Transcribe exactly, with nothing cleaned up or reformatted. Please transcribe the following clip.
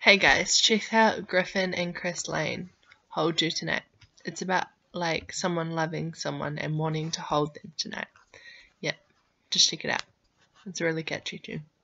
Hey guys, check out Griffin and Chris Lane, Hold You Tonight. It's about like someone loving someone and wanting to hold them tonight. Yeah, just check it out. It's a really catchy tune.